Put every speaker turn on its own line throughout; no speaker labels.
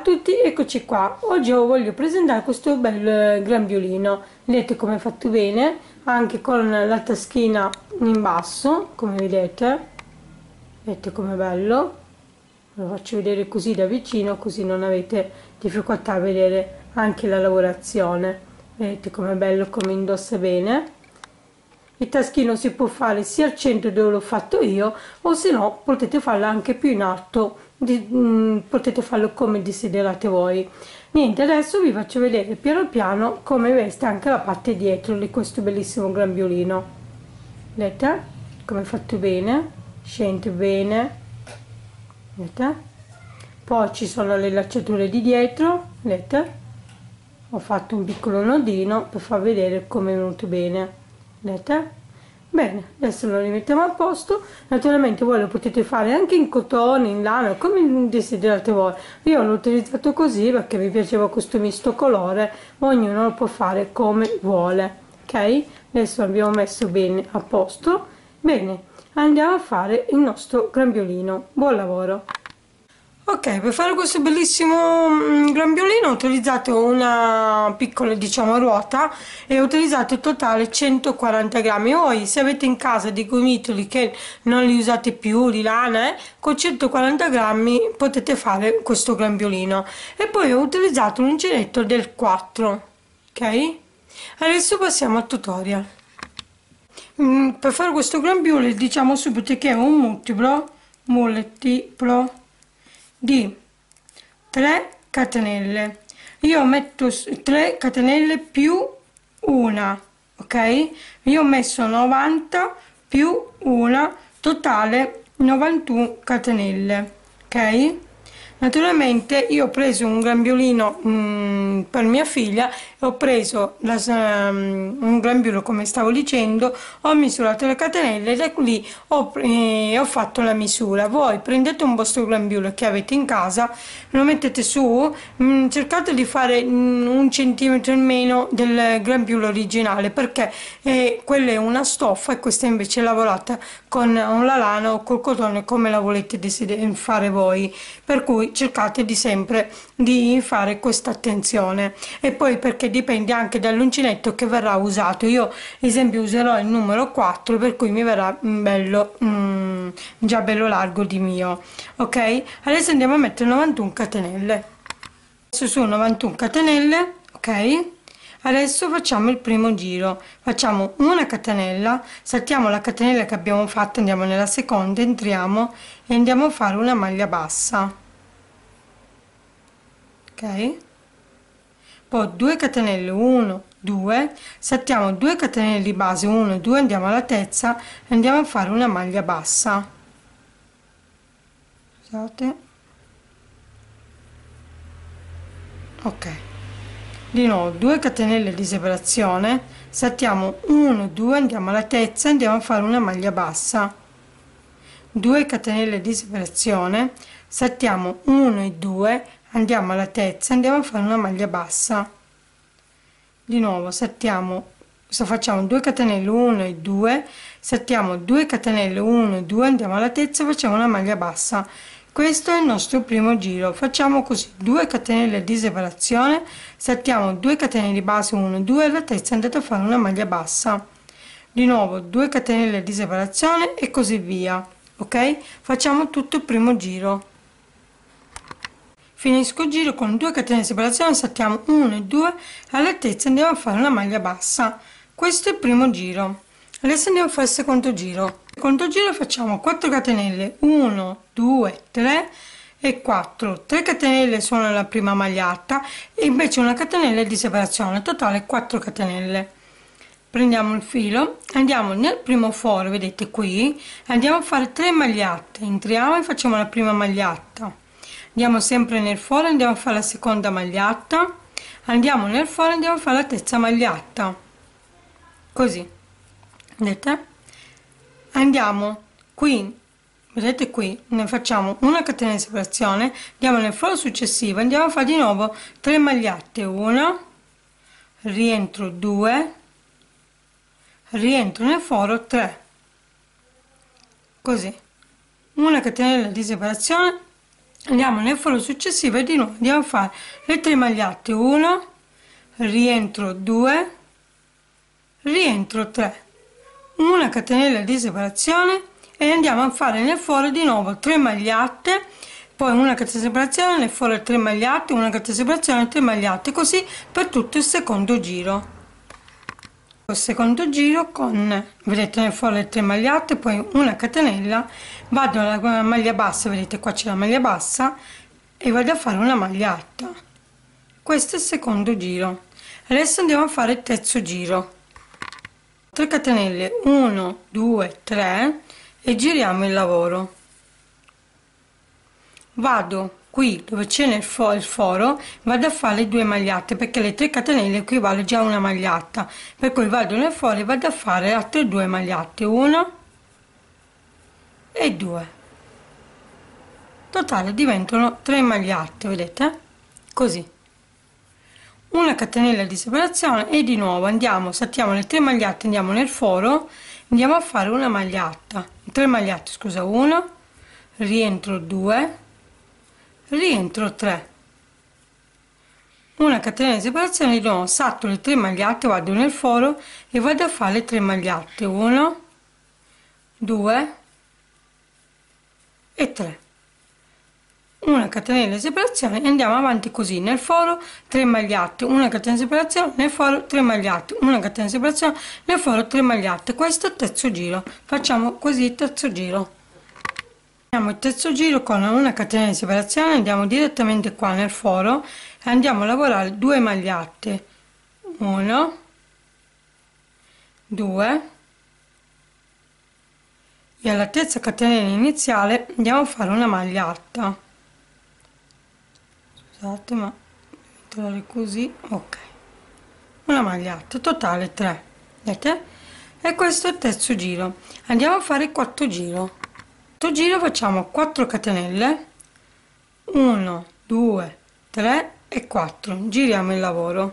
tutti, eccoci qua. Oggi voglio presentare questo bel grembiulino. Vedete come è fatto bene, anche con la taschina in basso, come vedete. Vedete com'è bello. Ve lo faccio vedere così da vicino, così non avete difficoltà a vedere anche la lavorazione. Vedete com'è bello, come indossa bene. Il taschino si può fare sia al centro dove l'ho fatto io, o se no potete farlo anche più in alto, potete farlo come desiderate voi. Niente, adesso vi faccio vedere piano piano come veste anche la parte dietro di questo bellissimo grembiulino. Vedete come è fatto bene, scende bene, vedete? Poi ci sono le lacciature di dietro, vedete? Ho fatto un piccolo nodino per far vedere come è venuto bene. Vedete? Bene, adesso lo rimettiamo a posto. Naturalmente voi lo potete fare anche in cotone, in lana, come desiderate voi. Io l'ho utilizzato così perché mi piaceva questo misto colore, ognuno lo può fare come vuole. Ok? Adesso abbiamo messo bene a posto. Bene, andiamo a fare il nostro grembiulino. Buon lavoro! Ok, per fare questo bellissimo grembiulino ho utilizzato una piccola, diciamo, ruota e ho utilizzato in totale 140 grammi. Voi, se avete in casa dei gomitoli che non li usate più, di lana, con 140 grammi potete fare questo grembiulino. E poi ho utilizzato un uncinetto del 4, ok? Adesso passiamo al tutorial. Per fare questo grembiule diciamo subito che è un multiplo di 3 catenelle. Io metto 3 catenelle più una, ok? Io ho messo 90 più una, totale 91 catenelle, ok? Naturalmente io ho preso un grembiulino per mia figlia e ho preso un grembiule, come stavo dicendo, ho misurato le catenelle e da lì ho fatto la misura. Voi prendete un vostro grembiule che avete in casa, lo mettete su, cercate di fare 1 centimetro in meno del grembiule originale, perché quella è una stoffa e questa invece è lavorata con la lana o col cotone, come la volete fare voi, per cui cercate sempre di fare questa attenzione. E poi perché dipende anche dall'uncinetto che verrà usato. Io ad esempio userò il numero 4, per cui mi verrà bello già bello largo di mio. Ok, adesso andiamo a mettere 91 catenelle. Adesso su 91 catenelle, ok. Adesso facciamo il primo giro, facciamo una catenella, saltiamo la catenella che abbiamo fatto, andiamo nella seconda, entriamo e andiamo a fare una maglia bassa, ok. Poi 2 catenelle, 1 2, saltiamo 2 catenelle di base, 1 2, andiamo alla terza e andiamo a fare una maglia bassa. Scusate, ok. Di nuovo 2 catenelle di separazione, saltiamo 1 2, andiamo alla terza, andiamo a fare una maglia bassa, 2 catenelle di separazione, saltiamo 1 e 2, andiamo alla terza, andiamo a fare una maglia bassa. Di nuovo facciamo 2 catenelle, 1 e 2, saltiamo 2 catenelle, 1 e 2, andiamo alla terza, facciamo una maglia bassa. Questo è il nostro primo giro. Facciamo così: 2 catenelle di separazione, saltiamo 2 catenelle di base, 1 2, alla terza andate a fare una maglia bassa, di nuovo 2 catenelle di separazione e così via. Ok, facciamo tutto il primo giro. Finisco il giro con 2 catene di separazione, saltiamo 1 e 2, all'altezza andiamo a fare una maglia bassa. Questo è il primo giro. Adesso andiamo a fare il secondo giro. Il secondo giro facciamo 4 catenelle, 1 2 3 e 4, 3 catenelle sono la prima magliata e invece una catenella di separazione, totale 4 catenelle. Prendiamo il filo, andiamo nel primo foro, vedete qui, andiamo a fare 3 magliate, entriamo e facciamo la prima magliata. Andiamo sempre nel foro, andiamo a fare la seconda magliata, andiamo nel foro, andiamo a fare la terza magliata, così, vedete? Andiamo qui, vedete qui, ne facciamo una catena di separazione, andiamo nel foro successivo, andiamo a fare di nuovo 3 magliate, 1, rientro 2, rientro nel foro 3, così, una catenella di separazione, andiamo nel foro successivo e di nuovo andiamo a fare le 3 magliette, 1, rientro 2, rientro 3, una catenella di separazione e andiamo a fare nel foro di nuovo 3 magliette, poi una catena di separazione, nel foro 3 magliette, una catena di separazione, 3 magliette, così per tutto il secondo giro. Il secondo giro con, vedete, nel foro le 3 magliette, poi una catenella, vado alla maglia bassa, vedete qua c'è la maglia bassa e vado a fare una maglietta. Questo è il secondo giro. Adesso andiamo a fare il terzo giro. 3 catenelle, 1 2 3 e giriamo il lavoro. Vado qui dove c'è il foro, vado a fare le 2 magliette perché le 3 catenelle equivale già a una maglietta, per cui vado nel foro e vado a fare altre 2 magliette, 1 e 2, totale diventano 3 magliette, vedete, così, una catenella di separazione e di nuovo andiamo, saltiamo le 3 magliette, andiamo nel foro, andiamo a fare una maglietta, 3 magliette, scusa, 1, rientro 2, rientro 3, una catenella di separazione, di nuovo salto le 3 magliette, vado nel foro e vado a fare le 3 magliette, 1 2 e 3, una catenella di separazione e andiamo avanti così, nel foro 3 magliette, una catena di separazione, nel foro 3 magliette, una catena di separazione, nel foro 3 magliette. Questo è il terzo giro, facciamo così il terzo giro. Facciamo il terzo giro con una catena di separazione, andiamo direttamente qua nel foro e andiamo a lavorare 2 magliette, 1 2 e alla terza catenella iniziale andiamo a fare una maglietta, scusate ma metterò così, ok, una maglietta, totale 3, vedete? E questo è il terzo giro. Andiamo a fare il quarto giro. Quarto giro facciamo 4 catenelle, 1 2 3 e 4, giriamo il lavoro,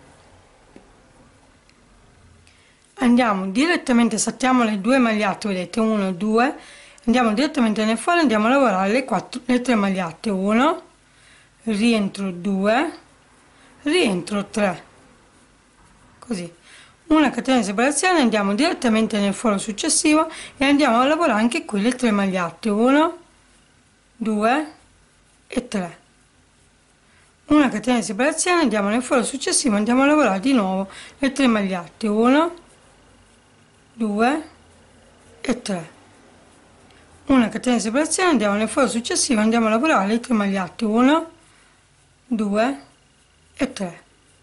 andiamo direttamente, saltiamo le 2 magliette, vedete, 1 2, andiamo direttamente nel foro, andiamo a lavorare le 3 magliette, 1 rientro 2, rientro 3, così, una catena di separazione, andiamo direttamente nel foro successivo e andiamo a lavorare anche qui le 3 magliette, 1 2 e 3, una catena di separazione, andiamo nel foro successivo, andiamo a lavorare di nuovo le 3 magliette, 1 2 e 3, una catena di separazione, andiamo nel foro successivo, andiamo a lavorare le 3 magliette, 1 2 e 3,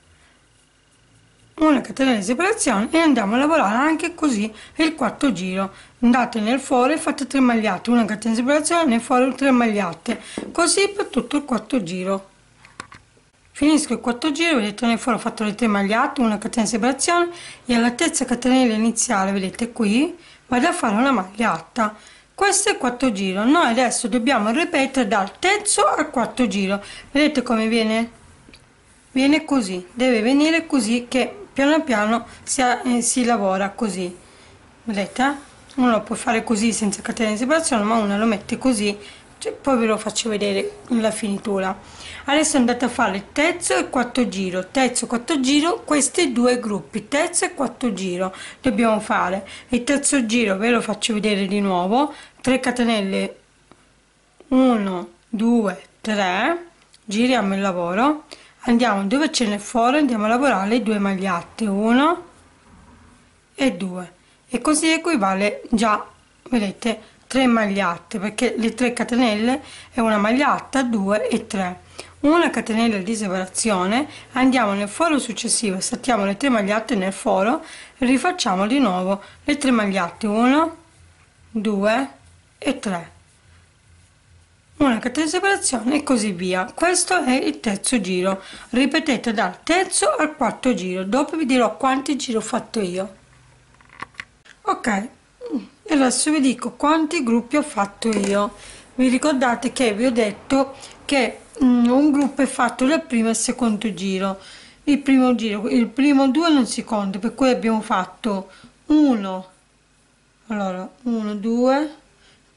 una catena di separazione e andiamo a lavorare anche così il quarto giro. Andate nel foro e fate 3 magliette, una catena di separazione, nel foro 3 magliette, così per tutto il quarto giro. Finisco il quarto giro, vedete, nel foro ho fatto le 3 magliette, una catena di separazione e alla terza catenella iniziale, vedete qui, vado a fare una maglietta. Questo è il quarto giro. Noi adesso dobbiamo ripetere dal terzo al quarto giro. Vedete come viene? Viene così, deve venire così, che piano piano si lavora così, vedete? Uno può fare così senza catena di separazione, ma uno lo mette così, cioè, poi ve lo faccio vedere la finitura. Adesso andate a fare il terzo e il quarto giro, terzo e quarto giro, questi 2 gruppi, terzo e quarto giro dobbiamo fare. Il terzo giro ve lo faccio vedere di nuovo, 3 catenelle, 1 2 3, giriamo il lavoro, andiamo dove c'è nel foro, andiamo a lavorare le 2 magliette, 1 e 2, e così equivale già, vedete, 3 magliette, perché le 3 catenelle è una maglietta, 2 e 3, una catenella di separazione, andiamo nel foro successivo, saltiamo le 3 magliette nel foro e rifacciamo di nuovo le 3 magliette, 1 2 e 3, una catena di separazione e così via. Questo è il terzo giro, ripetete dal terzo al quarto giro, dopo vi dirò quanti giri ho fatto io. Ok, adesso vi dico quanti gruppi ho fatto io. Vi ricordate che vi ho detto che un gruppo è fatto dal primo e secondo giro. Il primo 2 non si conta, per cui abbiamo fatto 1 2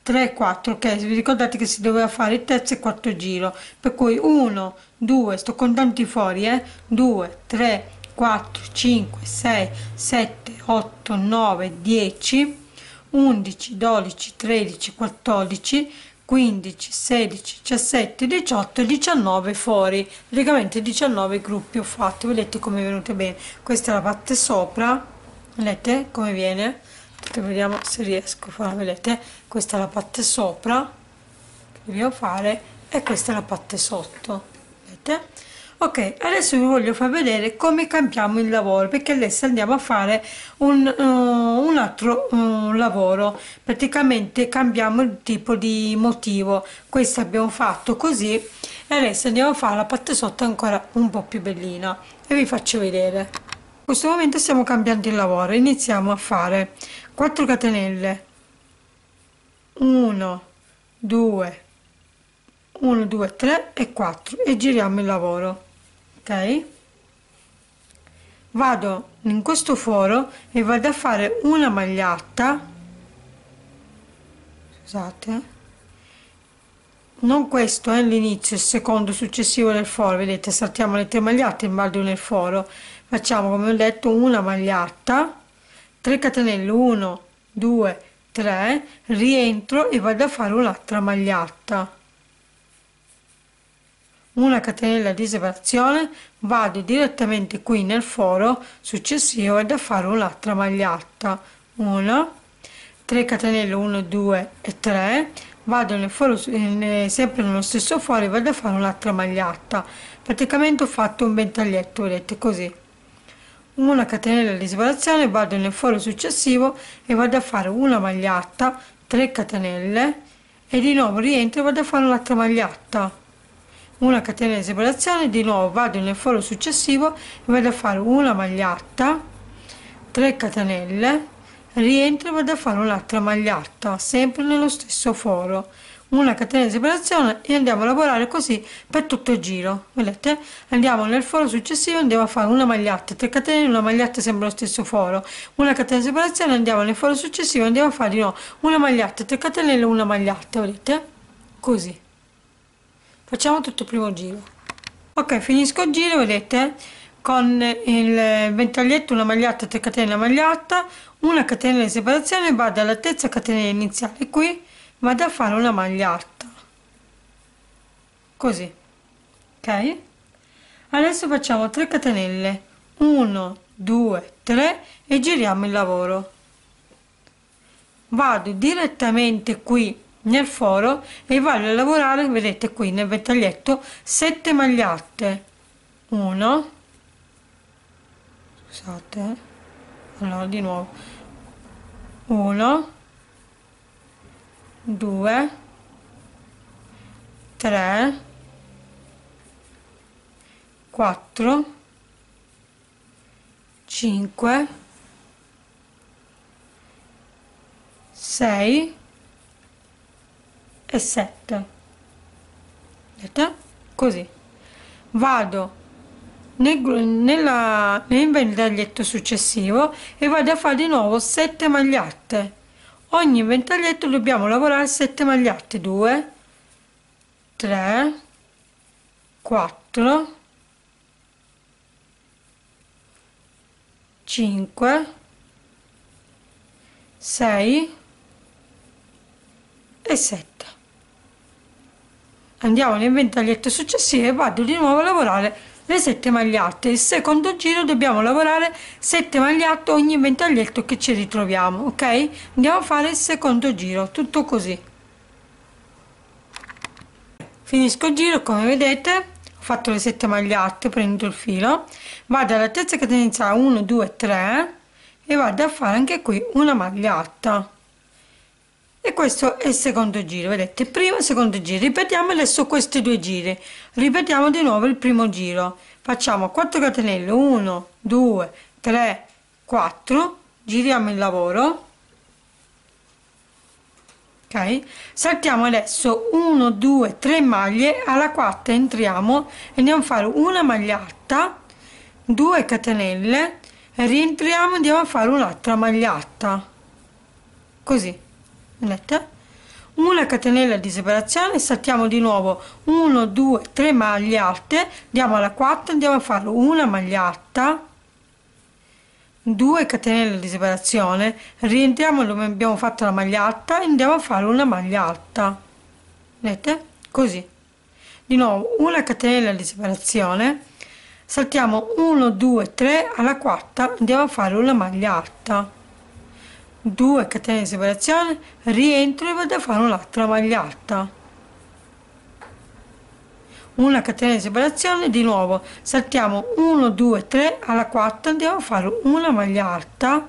3 4, ok, vi ricordate che si doveva fare il terzo e quarto giro, per cui 1 2, sto contando i fuori, 2 3 4 5 6 7 8 9 10 11 12 13 14 15 16 17 18 19 fuori, praticamente 19 gruppi ho fatto. Vedete come è venuto bene. Questa è la parte sopra, vedete come viene. Vediamo se riesco a fare, vedete, questa è la parte sopra che devo fare e questa è la parte sotto, vedete. Ok, adesso vi voglio far vedere come cambiamo il lavoro, perché adesso andiamo a fare un altro lavoro. Praticamente cambiamo il tipo di motivo. Questo abbiamo fatto così e adesso andiamo a fare la parte sotto ancora un po' più bellina e vi faccio vedere. In questo momento stiamo cambiando il lavoro. Iniziamo a fare 4 catenelle, 1 2 1 2 3 e 4 e giriamo il lavoro. Ok, vado in questo foro e vado a fare una maglietta, scusate, non questo è l'inizio, il secondo successivo del foro, vedete, saltiamo le 3 magliette e vado nel foro, facciamo come ho detto una maglietta, 3 catenelle, 1 2 3, rientro e vado a fare un'altra maglietta, una catenella di separazione, vado direttamente qui nel foro successivo ed a fare un'altra maglietta, una, 3 catenelle, 1 2 e 3, vado nel foro sempre nello stesso foro e vado a fare un'altra maglietta. Praticamente ho fatto un ventaglietto, vedete, così, una catenella di separazione, vado nel foro successivo e vado a fare una maglietta, 3 catenelle e di nuovo rientro e vado a fare un'altra maglietta, una catenella di separazione, di nuovo vado nel foro successivo e vado a fare una maglietta, 3 catenelle, rientro e vado a fare un'altra maglietta sempre nello stesso foro, una catenella di separazione e andiamo a lavorare così per tutto il giro. Vedete, andiamo nel foro successivo, andiamo a fare una maglietta, 3 catenelle, una maglietta sempre nello stesso foro, una catena di separazione, andiamo nel foro successivo, andiamo a fare di nuovo una maglietta, 3 catenelle, una maglietta, vedete, così facciamo tutto il primo giro. Ok, finisco il giro, vedete, con il ventaglietto, una maglietta, 3 catene, una maglietta, una catenella di separazione, vado alla terza catenella iniziale qui, vado a fare una maglietta, così, ok. Adesso facciamo 3 catenelle, 1 2 3 e giriamo il lavoro, vado direttamente qui nel foro e vado a lavorare, vedete qui nel ventaglietto, 7 magliette, 1, scusate, allora di nuovo, 1 2 3 4 5 6 e 7, vedete, così vado nel ventaglietto successivo e vado a fare di nuovo 7 magliette. Ogni ventaglietto dobbiamo lavorare 7 magliette, 2 3 4 5 6 e 7. Andiamo nel ventaglietto successivo e vado di nuovo a lavorare le 7 magliette. Il secondo giro dobbiamo lavorare 7 magliette ogni ventaglietto che ci ritroviamo, ok. Andiamo a fare il secondo giro, tutto così. Finisco il giro, come vedete ho fatto le 7 magliette, prendo il filo, vado alla terza catena iniziale, 1 2 3 e vado a fare anche qui una maglietta. E questo è il secondo giro, vedete, primo e secondo giro. Ripetiamo adesso questi due giri, ripetiamo di nuovo il primo giro, facciamo 4 catenelle, 1 2 3 4, giriamo il lavoro, ok, saltiamo adesso 1 2 3 maglie, alla quarta entriamo e andiamo a fare una maglietta, 2 catenelle, rientriamo e andiamo a fare un'altra maglietta, così, vedete, una catenella di separazione, saltiamo di nuovo 1 2 3 maglie alte, andiamo alla 4, andiamo a fare una maglia alta, 2 catenelle di separazione, rientriamo dove abbiamo fatto la maglia alta e andiamo a fare una maglia alta, vedete, così. Di nuovo una catenella di separazione, saltiamo 1 2 3, alla quarta andiamo a fare una maglia alta, 2 catene di separazione, rientro e vado a fare un'altra maglia alta, una catena di separazione, di nuovo saltiamo 1 2 3, alla quarta andiamo a fare una maglia alta,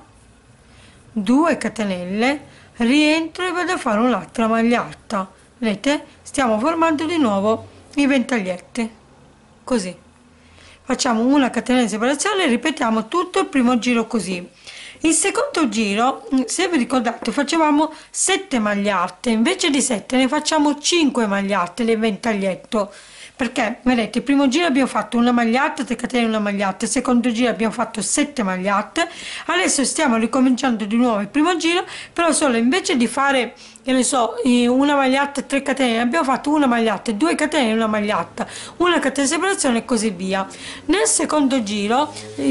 2 catenelle, rientro e vado a fare un'altra maglia alta, vedete, stiamo formando di nuovo i ventaglietti, così. Facciamo una catena di separazione e ripetiamo tutto il primo giro così. Il secondo giro, se vi ricordate, facevamo 7 maglie alte, invece di 7 ne facciamo 5 maglie alte nel ventaglietto, perché vedete, il primo giro abbiamo fatto una maglia alta, 3 catene, una maglia alta, il secondo giro abbiamo fatto 7 maglie alte, adesso stiamo ricominciando di nuovo il primo giro, però solo invece di fare, che ne so, una maglia alta e 3 catene, abbiamo fatto una maglia alta, 2 catene e una maglia alta, una catena di separazione e così via. Nel secondo giro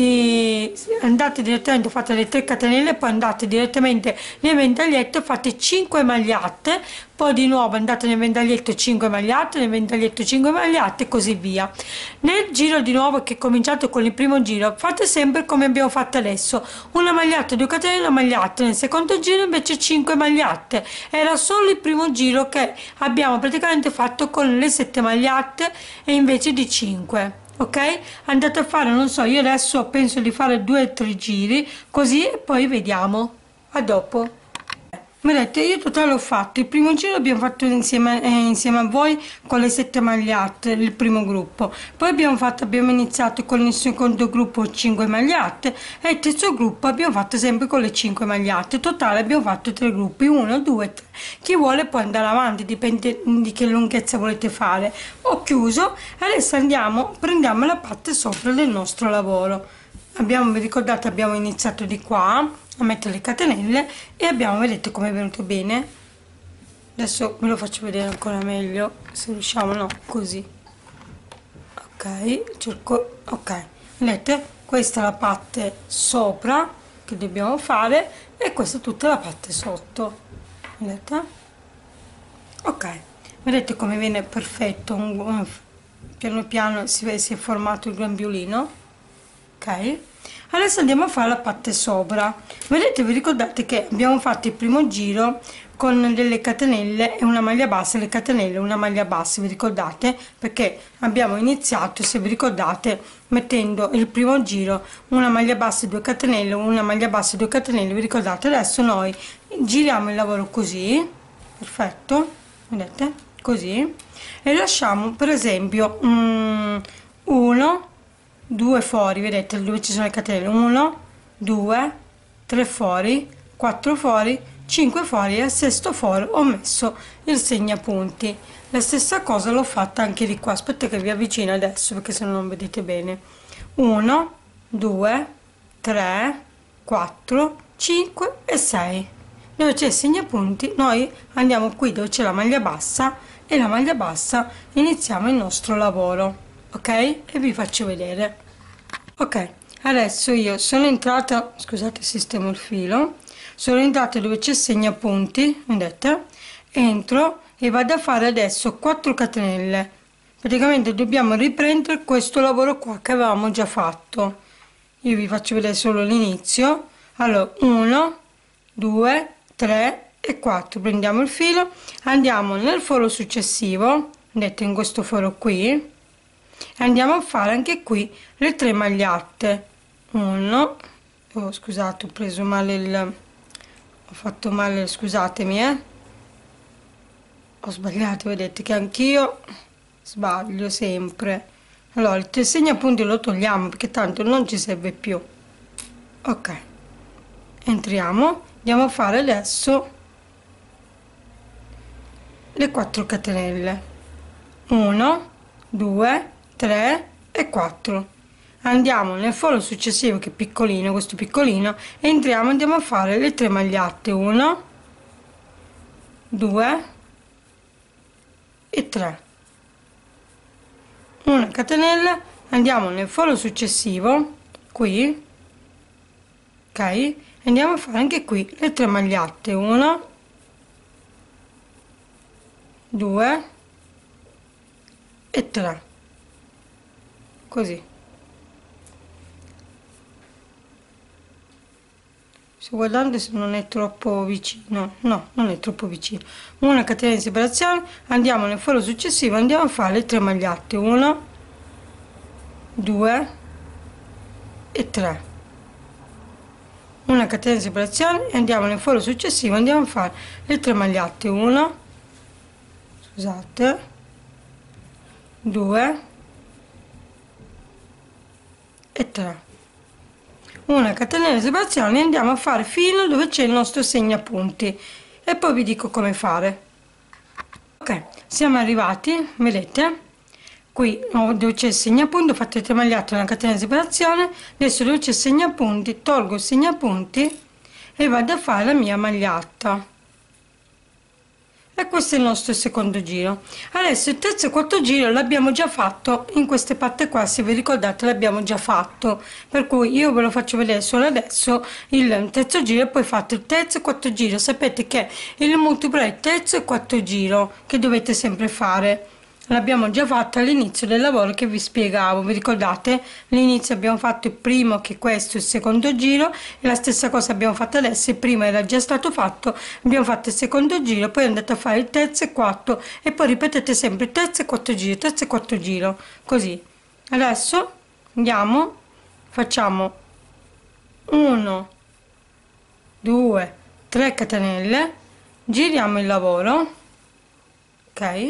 andate direttamente, fate le 3 catenelle, poi andate direttamente nel ventaglietto, fate 5 maglie alte, poi di nuovo andate nel ventaglietto 5 maglie alte, nel ventaglietto 5 maglie alte e così via. Nel giro di nuovo che è cominciato con il primo giro, fate sempre come abbiamo fatto adesso, una maglia alta, 2 catene, una maglia alta. Nel secondo giro invece 5 maglie alte, era solo il primo giro che abbiamo praticamente fatto con le 7 maglie alte e invece di 5. Ok, andate a fare, non so, io adesso penso di fare 2 o 3 giri così e poi vediamo. A dopo. Vedete, io totale ho fatto il primo giro, abbiamo fatto insieme a voi con le 7 maglie alte, il primo gruppo, poi abbiamo iniziato con il secondo gruppo 5 maglie alte e il terzo gruppo abbiamo fatto sempre con le 5 maglie alte. Totale abbiamo fatto 3 gruppi, 1 2 3. Chi vuole può andare avanti, dipende di che lunghezza volete fare. Ho chiuso, adesso prendiamo la parte sopra del nostro lavoro. Vi ricordate, abbiamo iniziato di qua a mettere le catenelle e vedete come è venuto bene. Adesso ve lo faccio vedere ancora meglio, se riusciamo, no, così. Ok, cerco, ok, vedete, questa è la parte sopra che dobbiamo fare e questa è tutta la parte sotto, vedete? Ok, vedete come viene perfetto, piano piano si è formato il grembiulino. Ok, adesso andiamo a fare la parte sopra. Vedete, vi ricordate che abbiamo fatto il primo giro con delle catenelle e una maglia bassa, le catenelle e una maglia bassa, vi ricordate? Perché abbiamo iniziato, se vi ricordate, mettendo il primo giro una maglia bassa e 2 catenelle, una maglia bassa e 2 catenelle, vi ricordate? Adesso noi giriamo il lavoro così, perfetto, vedete, così, e lasciamo per esempio 1 2 fuori, vedete dove ci sono le catenelle, 1 2 3 fuori, 4 fuori, 5 fuori e al sesto fuori ho messo il segnapunti. La stessa cosa l'ho fatta anche di qua, aspetta che vi avvicino adesso perché se no non vedete bene. 1 2 3 4 5 e 6. Dove c'è il segnapunti noi andiamo qui dove c'è la maglia bassa e la maglia bassa iniziamo il nostro lavoro. Ok, e vi faccio vedere. Ok, adesso io sono entrata, scusate, sistemo il filo, sono entrata dove c'è segnapunti, vedete, entro e vado a fare adesso 4 catenelle. Praticamente dobbiamo riprendere questo lavoro qua che avevamo già fatto. Io vi faccio vedere solo l'inizio. Allora 1 2 3 e 4, prendiamo il filo, andiamo nel foro successivo, vedete, in questo foro qui, e andiamo a fare anche qui le 3 maglie alte. 1 oh, scusate, ho preso male ho fatto male, scusatemi, ho sbagliato, vedete che anch'io sbaglio sempre. Allora il segnapunti lo togliamo perché tanto non ci serve più. Ok, entriamo, andiamo a fare adesso le 4 catenelle, 1 2 3 e 4. Andiamo nel foro successivo che è piccolino, questo piccolino, e entriamo, andiamo a fare le 3 maglie alte, 1 2 e 3, una catenella, andiamo nel foro successivo qui, ok, andiamo a fare anche qui le 3 magliette, 1, 2 e 3, così. Sto guardando se non è troppo vicino, no, non è troppo vicino. Una catena di separazione, andiamo nel foro successivo, andiamo a fare le 3 magliette, 1, 2 e 3, una catena di separazione e andiamo nel foro successivo, andiamo a fare le 3 magliette, 1, scusate, 2 e 3, una catenella di separazione e andiamo a fare fino dove c'è il nostro segnapunti e poi vi dico come fare. Ok, siamo arrivati, vedete qui dove c'è il segnapunto, fate 3 magliette, una catena di separazione. Adesso dove c'è il segnapunti tolgo il segnapunti e vado a fare la mia maglietta, e questo è il nostro secondo giro. Adesso il terzo e quarto giro l'abbiamo già fatto in queste parti qua, se vi ricordate l'abbiamo già fatto, per cui io ve lo faccio vedere solo adesso il terzo giro e poi fate il terzo e quarto giro. Sapete che il multiplo è il terzo e quarto giro che dovete sempre fare, l'abbiamo già fatto all'inizio del lavoro che vi spiegavo, vi ricordate? All'inizio abbiamo fatto il primo, che questo è il secondo giro, e la stessa cosa abbiamo fatto adesso. Il primo era già stato fatto, abbiamo fatto il secondo giro, poi andate a fare il terzo e quarto e poi ripetete sempre il terzo e quarto giro, terzo e quarto giro, così. Adesso andiamo, facciamo 1, 2, 3 catenelle, giriamo il lavoro, ok,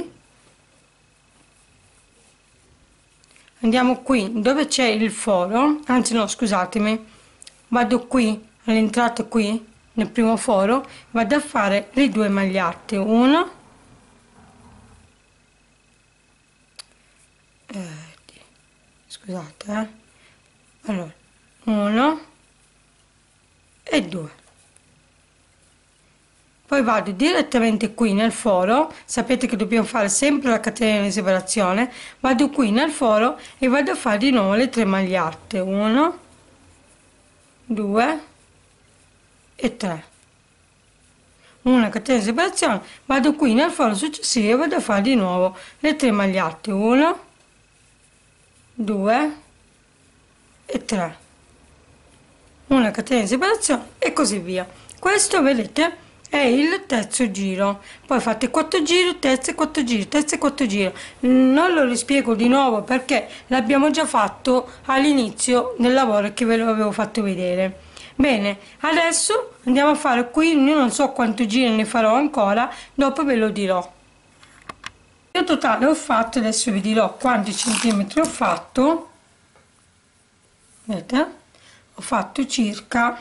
andiamo qui dove c'è il foro, anzi no, scusatemi, vado qui all'entrata, qui nel primo foro, vado a fare le 2 magliette, 1, scusate, allora 1 e 2, poi vado direttamente qui nel foro, sapete che dobbiamo fare sempre la catena di separazione, vado qui nel foro e vado a fare di nuovo le 3 magliette, 1, 2 e 3, una catena di separazione, vado qui nel foro successivo e vado a fare di nuovo le 3 magliette, 1, 2 e 3, una catena di separazione e così via. Questo vedete è il terzo giro, poi fate 4 giri, terzo e 4 giri, terzo e 4 giri. Non lo rispiego di nuovo perché l'abbiamo già fatto all'inizio del lavoro che ve lo avevo fatto vedere. Bene, adesso andiamo a fare qui, io non so quanti giri ne farò ancora, dopo ve lo dirò. In totale ho fatto, adesso vi dirò quanti centimetri ho fatto, vedete, ho fatto circa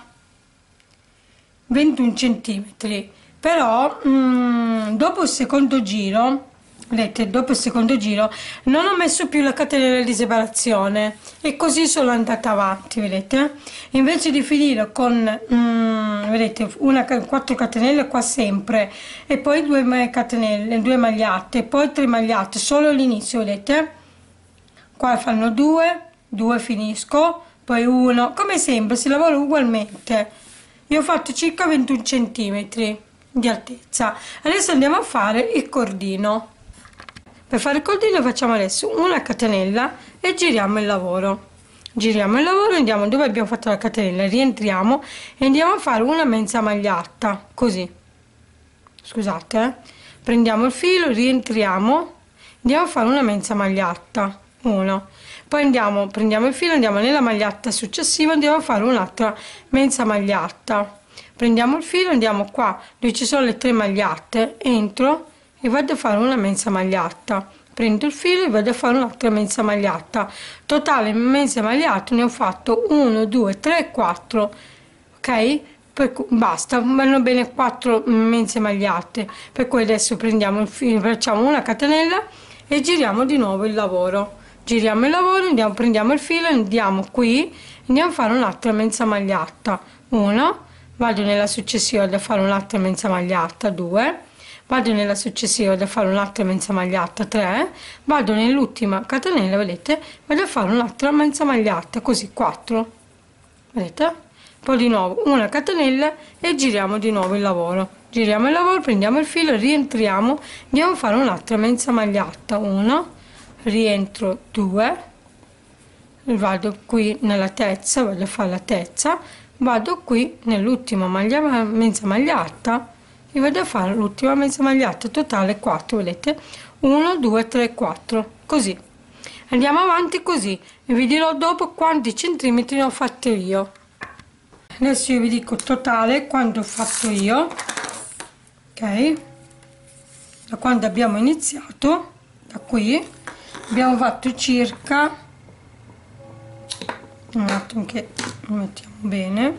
21 centimetri, però dopo il secondo giro, vedete, dopo il secondo giro non ho messo più la catenella di separazione e così sono andata avanti, vedete, invece di finire con vedete, 4 catenelle qua sempre e poi 2 catenelle, 2 magliette, poi 3 magliette solo all'inizio, vedete, qua fanno 2 finisco, poi 1, come sempre si lavora ugualmente. Io ho fatto circa 21 centimetri di altezza. Adesso andiamo a fare il cordino. Per fare il cordino facciamo adesso una catenella e giriamo il lavoro. Giriamo il lavoro, andiamo dove abbiamo fatto la catenella, rientriamo e andiamo a fare una mezza maglietta, così. Scusate, prendiamo il filo, rientriamo, andiamo a fare una mezza maglietta, 1. Poi prendiamo il filo, andiamo nella maglietta successiva, andiamo a fare un'altra mezza maglietta, prendiamo il filo, andiamo qua dove ci sono le 3 magliette, entro e vado a fare una mezza maglietta, prendo il filo e vado a fare un'altra mezza maglietta, totale mezza maglietta ne ho fatto 1, 2, 3, 4, ok? Basta, vanno bene 4 mezze magliette, per cui adesso prendiamo il filo, facciamo una catenella e giriamo di nuovo il lavoro. Giriamo il lavoro, prendiamo il filo, andiamo qui, andiamo a fare un'altra mezza maglietta, 1, vado nella successiva a fare un'altra mezza maglietta, 2, vado nella successiva, vado a fare un'altra mezza magliata, 3, vado nell'ultima catenella, vedete, vado a fare un'altra mezza magliata, così 4, vedete, poi di nuovo una catenella e giriamo di nuovo il lavoro, giriamo il lavoro, prendiamo il filo, rientriamo, andiamo a fare un'altra mezza magliata, 1, rientro 2, vado qui nella terza, vado a fare la terza, vado qui nell'ultima mezza magliata e vado a fare l'ultima mezza magliata, totale 4, vedete, 1 2 3 4, così andiamo avanti così e vi dirò dopo quanti centimetri ne ho fatto io. Adesso io vi dico totale quanto ho fatto io, ok, da quando abbiamo iniziato, da qui abbiamo fatto circa, un attimo che lo mettiamo bene,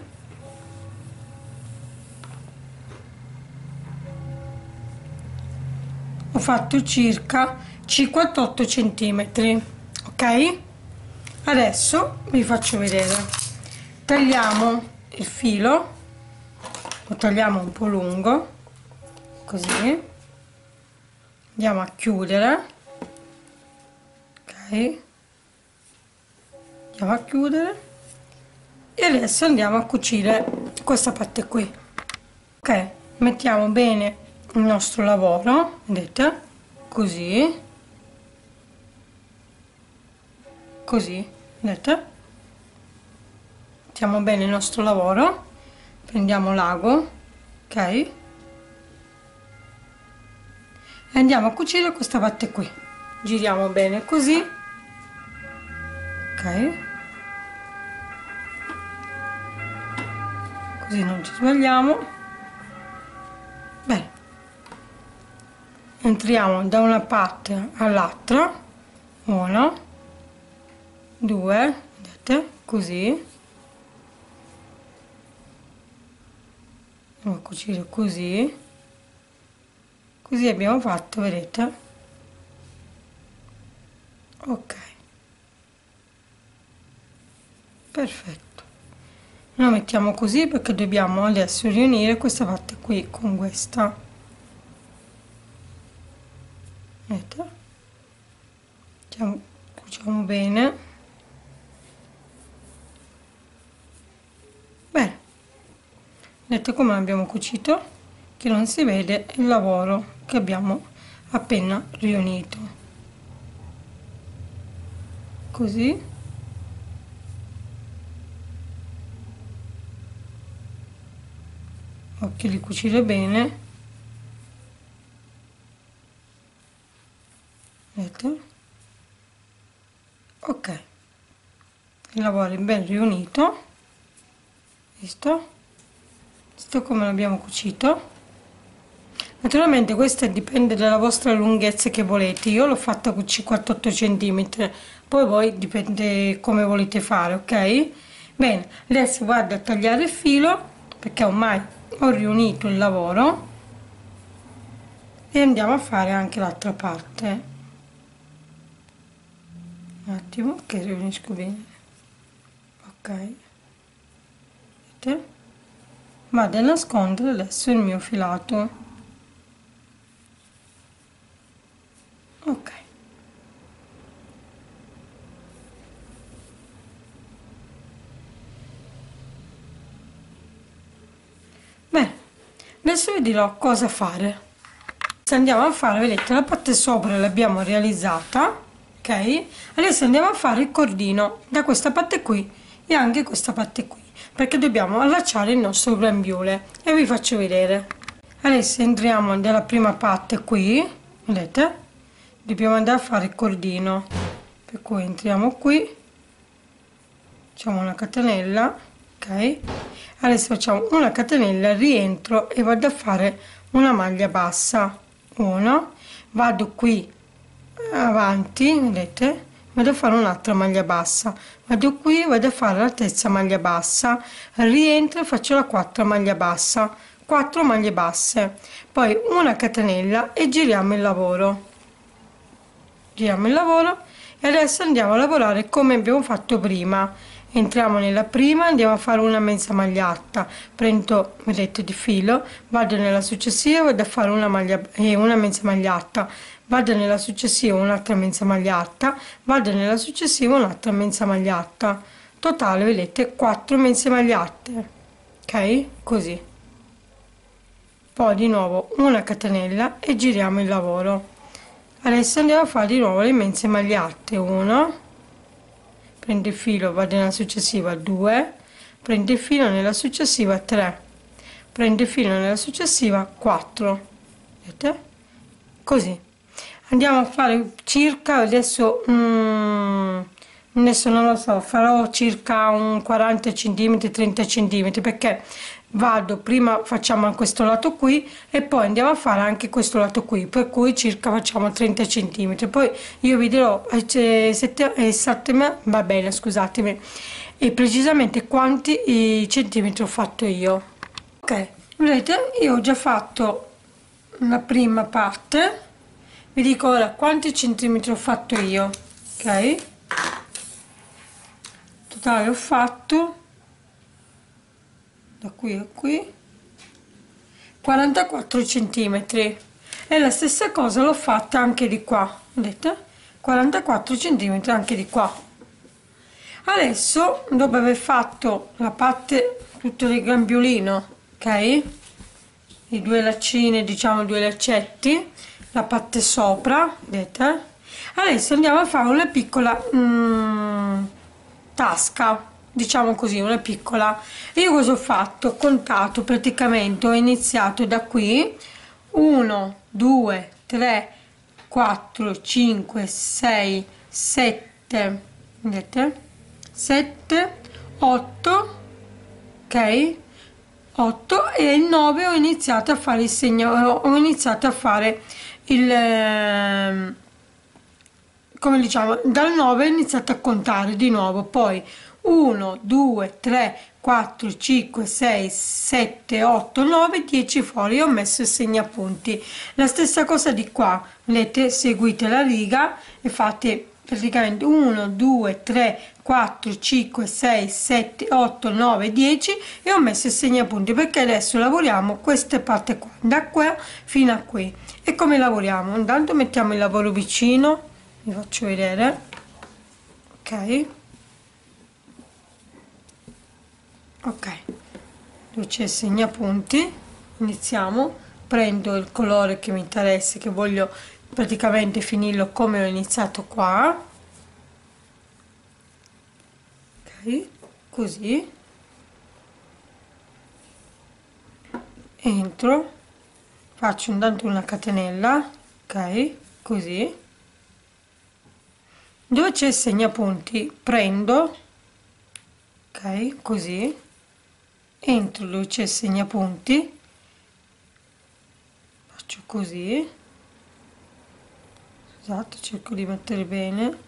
ho fatto circa 58 centimetri, ok. Adesso vi faccio vedere, tagliamo il filo, lo tagliamo un po' lungo così, andiamo a chiudere, ok, andiamo a chiudere e adesso andiamo a cucire questa parte qui, ok. Mettiamo bene il nostro lavoro, vedete, così, così, vedete, mettiamo bene il nostro lavoro, prendiamo l'ago, ok, e andiamo a cucire questa parte qui, giriamo bene così, ok, così non ci sbagliamo, bene, entriamo da una parte all'altra, 1 2, vedete, così, andiamo a cucire così, così abbiamo fatto, vedete, ok, perfetto. Lo mettiamo così perché dobbiamo adesso riunire questa parte qui con questa, vedete, cuciamo bene, bene, vedete come abbiamo cucito, che non si vede il lavoro che abbiamo appena riunito, così, occhio di cucire bene, vedete, ok, il lavoro è ben riunito, visto come l'abbiamo cucito. Naturalmente questo dipende dalla vostra lunghezza che volete, io l'ho fatta con 58 cm, poi voi dipende come volete fare, ok. Bene, adesso vado a tagliare il filo perché ormai ho riunito il lavoro e andiamo a fare anche l'altra parte, un attimo che riunisco bene, ok, vedete, vado a nascondere adesso il mio filato, ok, bene, adesso vi dirò cosa fare. Se andiamo a fare, vedete, la parte sopra l'abbiamo realizzata, ok, adesso andiamo a fare il cordino da questa parte qui e anche questa parte qui, perché dobbiamo allacciare il nostro grembiule e vi faccio vedere. Adesso entriamo nella prima parte qui, vedete, dobbiamo andare a fare il cordino, per cui entriamo qui, facciamo una catenella, ok, adesso facciamo una catenella, rientro e vado a fare una maglia bassa, 1, vado qui avanti, vedete, vado a fare un'altra maglia bassa, vado qui, vado a fare la terza maglia bassa, rientro e faccio la quarta maglia bassa, 4 maglie basse, poi una catenella e giriamo il lavoro, e adesso andiamo a lavorare come abbiamo fatto prima, entriamo nella prima, andiamo a fare una mezza magliata, prendo, vedete, di filo, vado nella successiva, vado a fare una una mezza magliata, vado nella successiva un'altra mezza magliata, vado nella successiva un'altra mezza magliata, totale vedete 4 mezze magliate, ok, così. Poi di nuovo una catenella e giriamo il lavoro. Adesso andiamo a fare di nuovo le mezze magliate, 1, prendo il filo, vado nella successiva 2, prendo il filo nella successiva 3, prendo il filo nella successiva 4, vedete? Così andiamo a fare circa adesso adesso non lo so, farò circa un 40 cm 30 cm, perché vado prima, facciamo questo lato qui e poi andiamo a fare anche questo lato qui, per cui circa facciamo 30 cm, poi io vi dirò esattamente, va bene, scusatemi, e precisamente quanti centimetri ho fatto io. Ok, vedete, io ho già fatto la prima parte, vi dico ora quanti centimetri ho fatto io, ok? Totale ho fatto da qui a qui 44 centimetri, e la stessa cosa l'ho fatta anche di qua, vedete, 44 centimetri anche di qua. Adesso, dopo aver fatto la parte tutto del gambiolino, ok, i due laccini, diciamo due laccetti, la parte sopra, vedete, adesso andiamo a fare una piccola tasca, diciamo così, una piccola. Io cosa ho fatto? Ho contato praticamente, ho iniziato da qui 1 2 3 4 5 6 7, vedete, 7 8, ok, 8, e il 9 ho iniziato a fare il segno, ho iniziato a fare il come diciamo, dal 9 ho iniziato a contare di nuovo, poi 1 2 3 4 5 6 7 8 9 10 fuori, ho messo il segnapunti. La stessa cosa di qua, vedete, seguite la riga e fate praticamente 1 2 3 4 5 6 7 8 9 10 e ho messo il segnapunti, perché adesso lavoriamo queste parti qua, da qua fino a qui. E come lavoriamo? Intanto mettiamo il lavoro vicino, vi faccio vedere, ok, ok, dove c'è il segnapunti, iniziamo, prendo il colore che mi interessa, che voglio praticamente finirlo come ho iniziato qua, ok, così, entro, faccio intanto una catenella, ok, così, dove c'è il segnapunti prendo, ok, così, entro dove c'è il segnapunti, faccio così, scusate, cerco di mettere bene,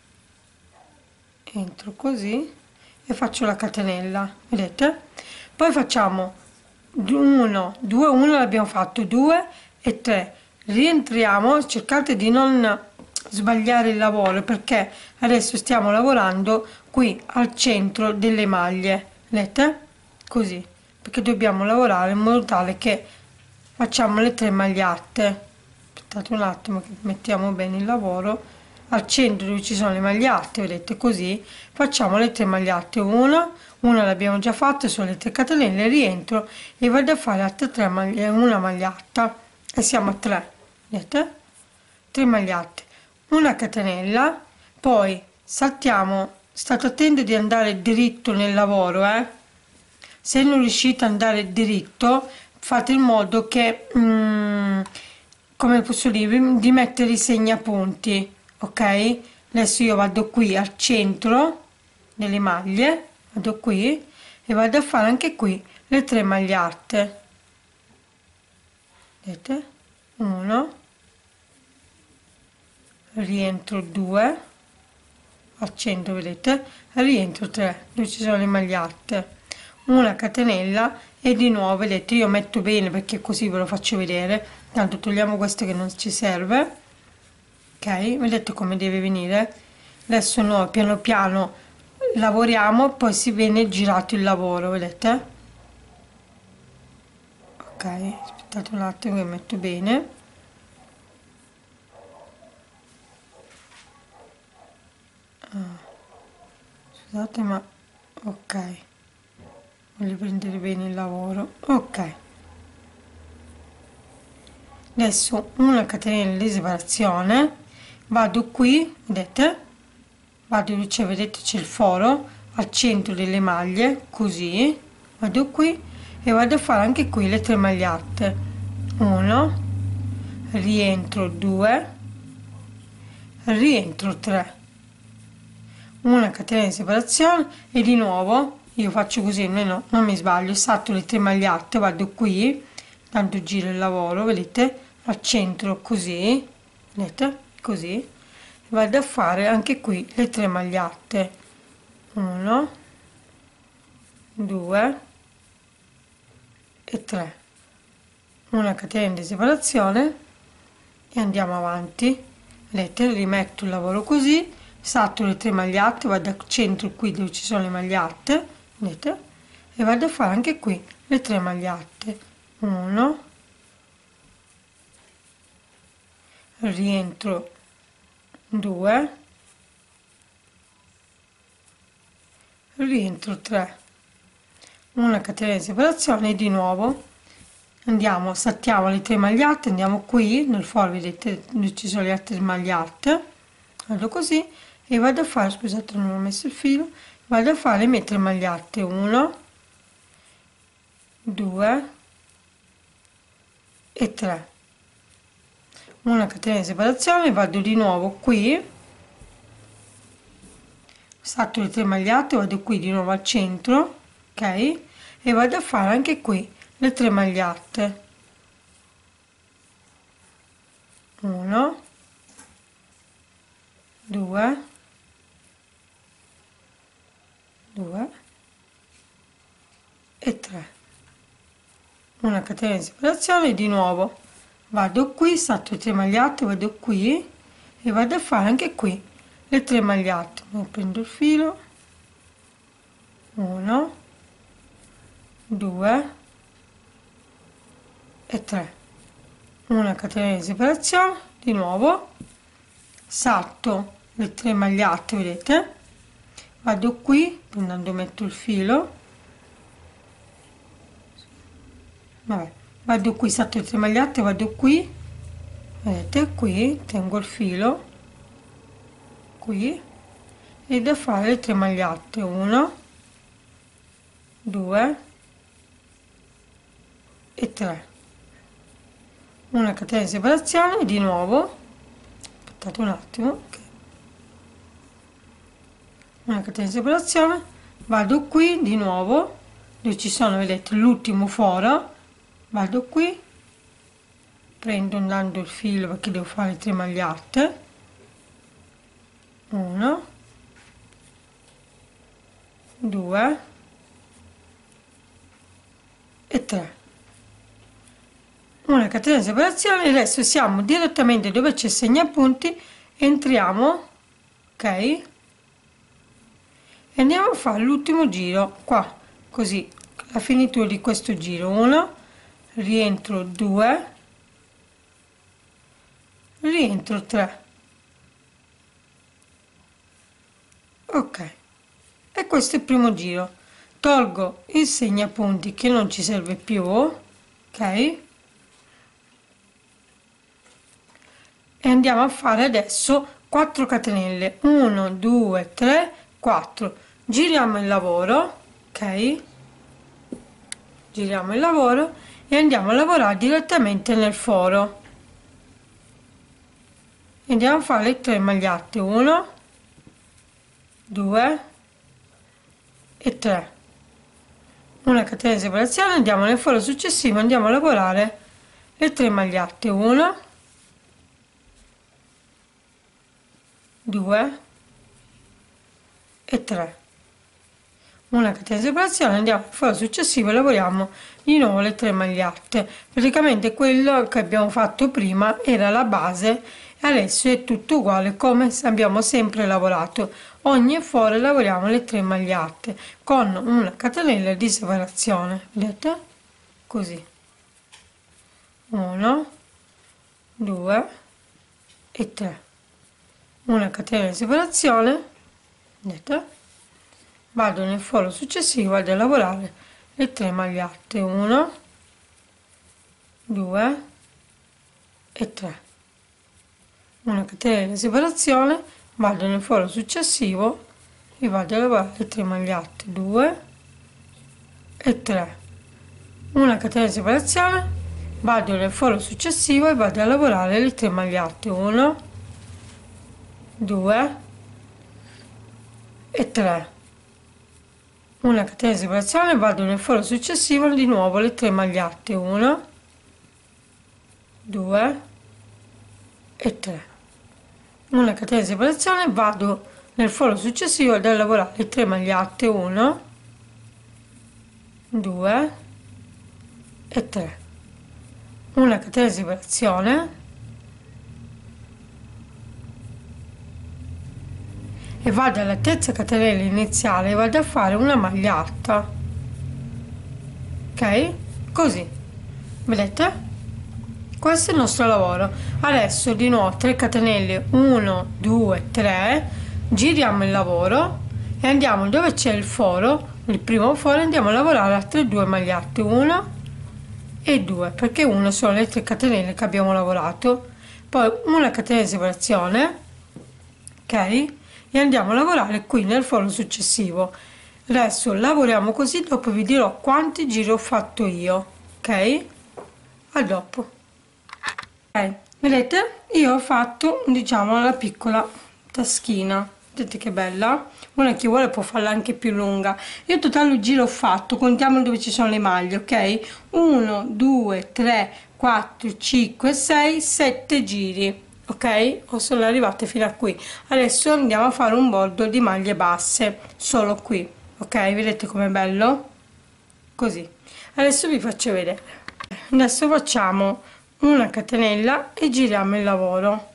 entro così e faccio la catenella, vedete, poi facciamo 1 2 1, l'abbiamo fatto 2 e 3, rientriamo, cercate di non sbagliare il lavoro, perché adesso stiamo lavorando qui al centro delle maglie, vedete, così, perché dobbiamo lavorare in modo tale che facciamo le 3 magliate. Aspettate un attimo che mettiamo bene il lavoro al centro dove ci sono le magliate, vedete, così facciamo le 3 magliate, una l'abbiamo già fatta, sono le 3 catenelle, rientro e vado a fare altre 3 maglie, una magliata e siamo a 3, vedete, 3 magliate, una catenella, poi saltiamo, state attenti di andare dritto nel lavoro, se non riuscite ad andare dritto fate in modo che come posso dire, di mettere i segnapunti, ok, adesso io vado qui al centro delle maglie, vado qui e vado a fare anche qui le 3 magliate, vedete, 1, rientro 2 al centro, vedete, rientro 3 dove ci sono le magliate, una catenella e di nuovo, vedete, io metto bene perché così ve lo faccio vedere, tanto togliamo questo che non ci serve, ok, vedete come deve venire. Adesso noi piano piano lavoriamo e poi si viene girato il lavoro, vedete? Ok, aspettate un attimo che metto bene. Scusate, ma ok, voglio prendere bene il lavoro. Ok, adesso una catenella di separazione, vado qui, vedete, vado, cioè vedete c'è il foro al centro delle maglie, così vado qui e vado a fare anche qui le 3 magliette, 1, rientro 2, rientro 3, una catena di separazione e di nuovo io faccio così, almeno non mi sbaglio, salto le 3 magliette, vado qui, tanto giro il lavoro, vedete, al centro così, vedete, così, vado a fare anche qui le 3 magliette, 1, 2 e 3, una catena di separazione e andiamo avanti, vedete, rimetto il lavoro così, salto le 3 magliette, vado al centro qui dove ci sono le magliette, vedete, e vado a fare anche qui le 3 magliette, 1, rientro 2, rientro 3, una catena di separazione e di nuovo andiamo, saltiamo le 3 magliette, andiamo qui nel foro, vedete dove ci sono le altre magliette, vado così e vado a fare, scusate non ho messo il filo, vado a fare le mie 3 magliette, 1, 2 e 3, una catena di separazione, vado di nuovo qui, salto le 3 magliette, vado qui di nuovo al centro, ok, e vado a fare anche qui le 3 magliette, 1, 2, 2 e 3, una catena di separazione, di nuovo vado qui, salto le 3 magliette, vado qui e vado a fare anche qui le 3 magliette, prendo il filo, 1, 2 e 3, una catena di separazione, di nuovo salto le 3 magliette, vedete, vado qui, prendendo metto il filo, vabbè, vado qui, salto le 3 magliette, vado qui, vedete, qui tengo il filo, qui, e da fare le 3 magliette, 1, 2 e 3, una catena di separazione, di nuovo, aspettate un attimo, okay. Una catena di separazione, vado qui di nuovo, dove ci sono, vedete, l'ultimo foro, vado qui, prendo andando il filo perché devo fare le 3 magliette, 1, 2 e 3, una catena di separazione, e adesso siamo direttamente dove c'è il segnapunti, entriamo, ok, e andiamo a fare l'ultimo giro qua, così, la finitura di questo giro, 1, rientro 2, rientro 3, ok, e questo è il primo giro, tolgo il segnapunti che non ci serve più, ok, e andiamo a fare adesso 4 catenelle, 1, 2, 3, 4, giriamo il lavoro, ok, giriamo il lavoro e andiamo a lavorare direttamente nel foro, andiamo a fare le 3 magliette, 1, 2 e 3, una catena di separazione, andiamo nel foro successivo, andiamo a lavorare le 3 magliette, 1, 2 e 3, una catena di separazione, andiamo al foro successivo e lavoriamo di nuovo le 3 magliette. Praticamente quello che abbiamo fatto prima era la base e adesso è tutto uguale come abbiamo sempre lavorato. ogni foro lavoriamo le 3 magliette con una catenella di separazione, vedete? Così, 1, 2 e 3, una catenella di separazione, vedete? Vado nel foro successivo ad lavorare le 3 magliette, 1, 2 e 3, una catenella di separazione, vado nel foro successivo e vado a lavorare le 3 magliette, 2 e 3, una catenella di separazione, vado nel foro successivo e vado a lavorare le 3 magliette, 1, 2 e 3, una catenella di separazione, vado nel foro successivo di nuovo le 3 magliette, 1, 2 e 3, una catenella di separazione, vado nel foro successivo ad lavorare le 3 magliette, 1, 2 e 3, una catenella di separazione e vado alla terza catenella iniziale e vado a fare una maglia alta, ok? Così, vedete? Questo è il nostro lavoro. Adesso di nuovo 3 catenelle, 1, 2, 3, giriamo il lavoro e andiamo dove c'è il foro, il primo foro, andiamo a lavorare altre 2 magliette, 1 e 2, perché 1 sono le 3 catenelle che abbiamo lavorato, poi una catenella di separazione, ok? E andiamo a lavorare qui nel foro successivo. Adesso lavoriamo così, dopo vi dirò quanti giri ho fatto io, ok? A dopo. Ok, vedete, io ho fatto, diciamo, la piccola taschina, vedete che bella, una chi vuole può farla anche più lunga. Io totale giro ho fatto, contiamo dove ci sono le maglie, ok? 1 2 3 4 5 6 7 giri, ok? O sono arrivate fino a qui. Adesso andiamo a fare un bordo di maglie basse solo qui, ok? Vedete com'è bello? Così. Adesso vi faccio vedere. Adesso facciamo una catenella e giriamo il lavoro,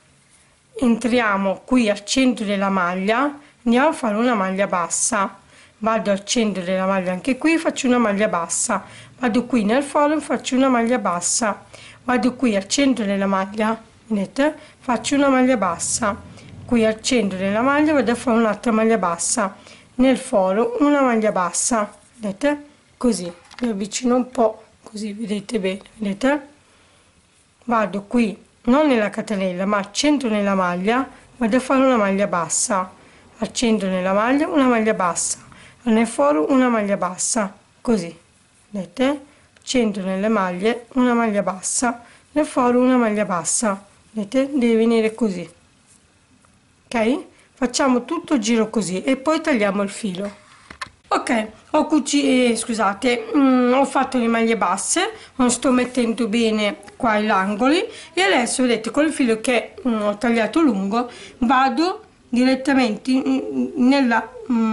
entriamo qui al centro della maglia, andiamo a fare una maglia bassa, vado al centro della maglia anche qui, faccio una maglia bassa, vado qui nel foro, faccio una maglia bassa, vado qui al centro della maglia, vedete, faccio una maglia bassa, qui al centro della maglia vado a fare un'altra maglia bassa, nel foro una maglia bassa, vedete, così, mi avvicino un po', così vedete bene, vedete. Vado qui non nella catenella ma al centro nella maglia, vado a fare una maglia bassa, al centro nella maglia una maglia bassa, nel foro una maglia bassa, così, vedete, centro nelle maglie una maglia bassa, nel foro una maglia bassa, vedete, deve venire così, ok? Facciamo tutto il giro così e poi tagliamo il filo. Ok, ho cucito, scusate, ho fatto le maglie basse, non sto mettendo bene qua gli angoli e adesso vedete con il filo che ho tagliato lungo vado direttamente nel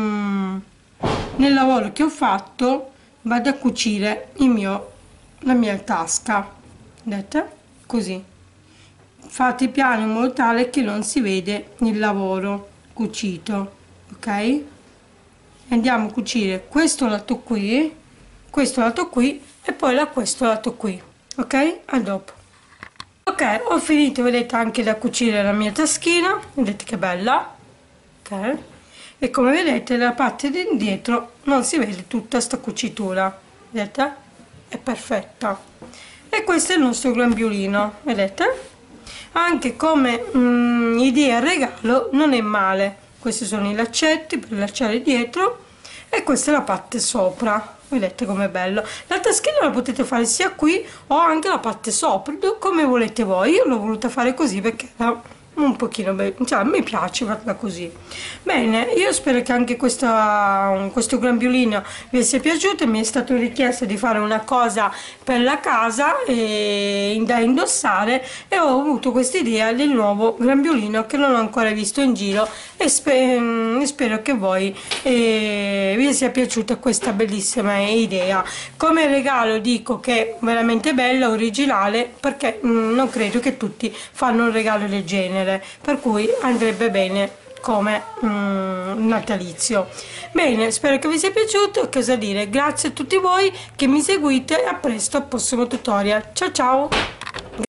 lavoro che ho fatto, vado a cucire la mia tasca, vedete, così. Fate piano in modo tale che non si vede il lavoro cucito, ok? Andiamo a cucire questo lato qui e poi questo lato qui, ok? A dopo. Ok, ho finito, vedete, anche da cucire la mia taschina, vedete che bella, ok? E come vedete la parte di dietro non si vede tutta sta cucitura, vedete? È perfetta. E questo è il nostro grembiulino, vedete? Anche come idea regalo non è male. Questi sono i laccetti per lacciare dietro e questa è la parte sopra, vedete com'è bello. La taschina la potete fare sia qui o anche la parte sopra, come volete voi. Io l'ho voluta fare così perché era un pochino, cioè mi piace farla così. Bene, io spero che anche questo grembiulino vi sia piaciuto. Mi è stato richiesto di fare una cosa per la casa da indossare e ho avuto questa idea del nuovo grembiulino che non ho ancora visto in giro e spero che voi vi sia piaciuta questa bellissima idea. Come regalo dico che è veramente bella, originale, perché non credo che tutti fanno un regalo del genere, per cui andrebbe bene come natalizio. Bene, spero che vi sia piaciuto. Cosa dire? Grazie a tutti voi che mi seguite e a presto al prossimo tutorial. Ciao ciao!